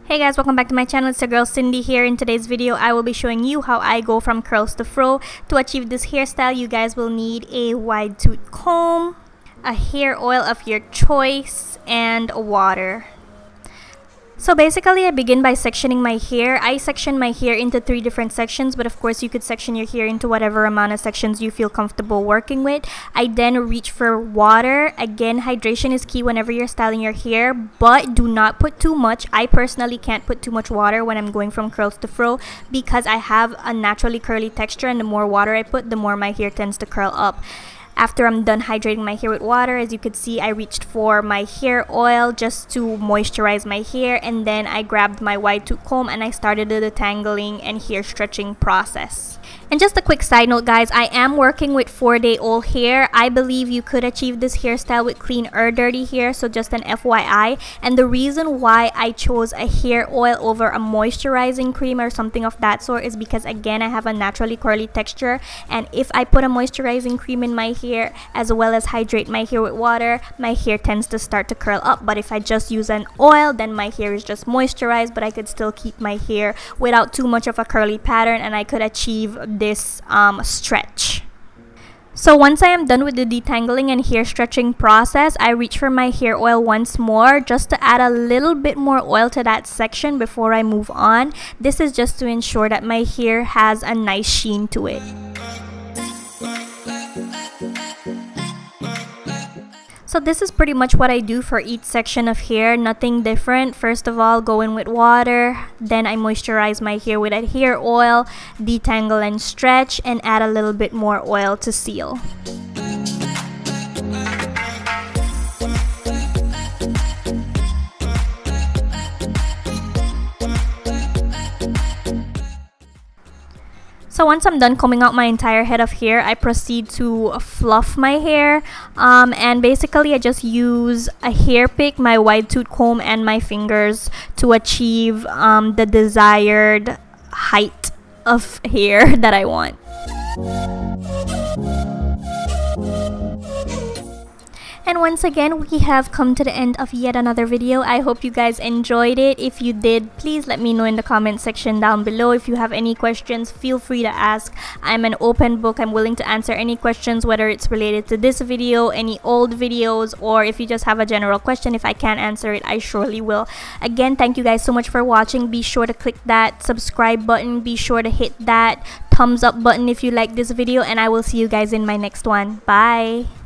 Hey guys, welcome back to my channel. It's your girl Cindy here. In today's video, I will be showing you how I go from curls to fro. To achieve this hairstyle, you guys will need a wide tooth comb, a hair oil of your choice, and water. So basically, I begin by sectioning my hair. I section my hair into 3 different sections, but of course you could section your hair into whatever amount of sections you feel comfortable working with. I then reach for water. Again, hydration is key whenever you're styling your hair, but do not put too much. I personally can't put too much water when I'm going from curls to fro because I have a naturally curly texture, and the more water I put, the more my hair tends to curl up. After I'm done hydrating my hair with water, as you could see, I reached for my hair oil just to moisturize my hair, and then I grabbed my wide tooth comb and I started the detangling and hair stretching process. And just a quick side note, guys, I am working with 4-day-old hair. I believe you could achieve this hairstyle with clean or dirty hair, so just an FYI. And the reason why I chose a hair oil over a moisturizing cream or something of that sort is because, again, I have a naturally curly texture, and if I put a moisturizing cream in my hair as well as hydrate my hair with water, my hair tends to start to curl up. But if I just use an oil, then my hair is just moisturized, but I could still keep my hair without too much of a curly pattern, and I could achieve this stretch. So once I am done with the detangling and hair stretching process, I reach for my hair oil once more just to add a little bit more oil to that section before I move on. This is just to ensure that my hair has a nice sheen to it. So this is pretty much what I do for each section of hair, nothing different. First of all, go in with water, then I moisturize my hair with a hair oil, detangle and stretch, and add a little bit more oil to seal. So once I'm done combing out my entire head of hair, I proceed to fluff my hair, and basically I just use a hair pick, my wide tooth comb, and my fingers to achieve the desired height of hair that I want. And once again, we have come to the end of yet another video. I hope you guys enjoyed it. If you did, please let me know in the comment section down below. If you have any questions, feel free to ask. I'm an open book. I'm willing to answer any questions, whether it's related to this video, any old videos, or if you just have a general question. If I can't answer it, I surely will. Again, thank you guys so much for watching. Be sure to click that subscribe button. Be sure to hit that thumbs up button if you like this video, and I will see you guys in my next one. Bye!